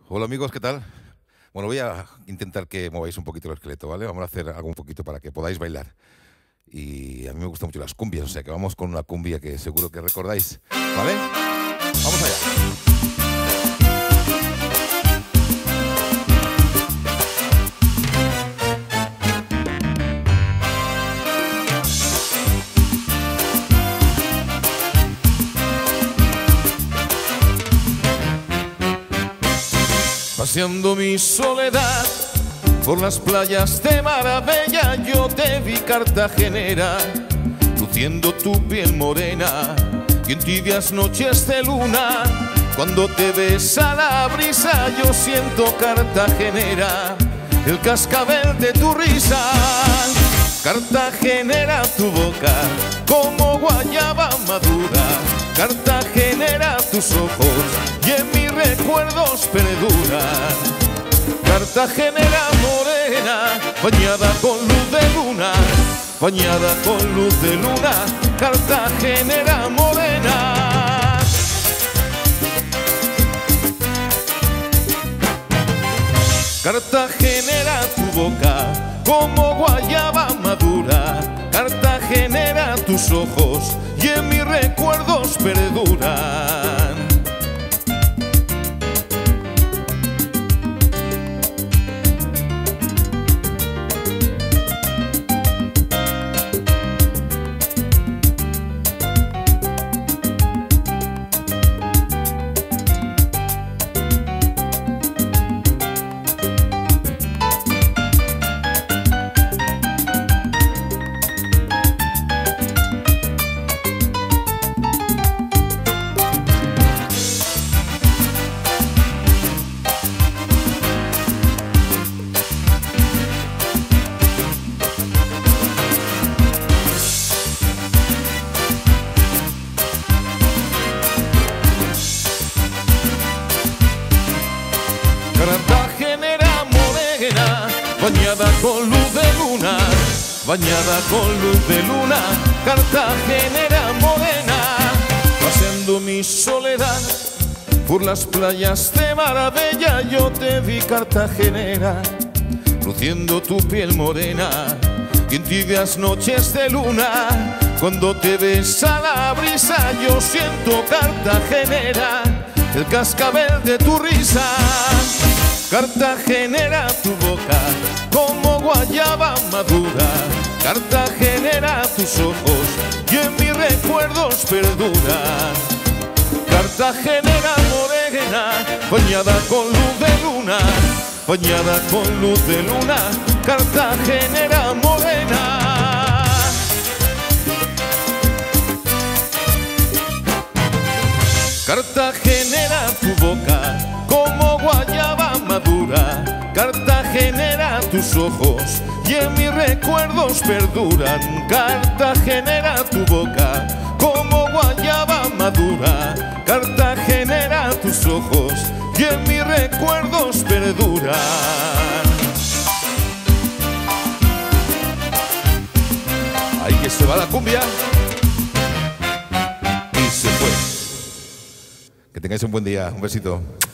Hola amigos, ¿qué tal? Bueno, voy a intentar que mováis un poquito el esqueleto, ¿vale? Vamos a hacer algo un poquito para que podáis bailar. Y a mí me gustan mucho las cumbias, o sea que vamos con una cumbia que seguro que recordáis, ¿vale? ¡Vamos allá! Paseando mi soledad por las playas de Marbella, yo te vi cartagenera, luciendo tu piel morena, y en tibias noches de luna, cuando te besa la brisa, yo siento cartagenera, el cascabel de tu risa. Cartagenera tu boca, como guayaba madura, cartagenera tus ojos, y en mis recuerdos perduran. Cartagenera morena, bañada con luz de luna, bañada con luz de luna, cartagenera morena. Cartagenera tu boca, como guayaba madura, cartagenera tus ojos, y en mis recuerdos perduran. Cartagenera morena, bañada con luz de luna, bañada con luz de luna, cartagenera morena. Paseando mi soledad por las playas de Marbella, yo te vi cartagenera, luciendo tu piel morena, y en tibias noches de luna, cuando te besa la brisa, yo siento cartagenera, el cascabel de tu risa. Cartagenera tu boca, como guayaba madura, cartagenera tus ojos, y en mis recuerdos perduran. Cartagenera morena, bañada con luz de luna, bañada con luz de luna, cartagenera morena. Cartagenera tu boca, como guayaba madura, cartagenera tus ojos, y en mis recuerdos perduran. Cartagenera tu boca, como guayaba madura, cartagenera tus ojos, y en mis recuerdos perduran. Ahí que se va la cumbia y se fue. Que tengáis un buen día, un besito.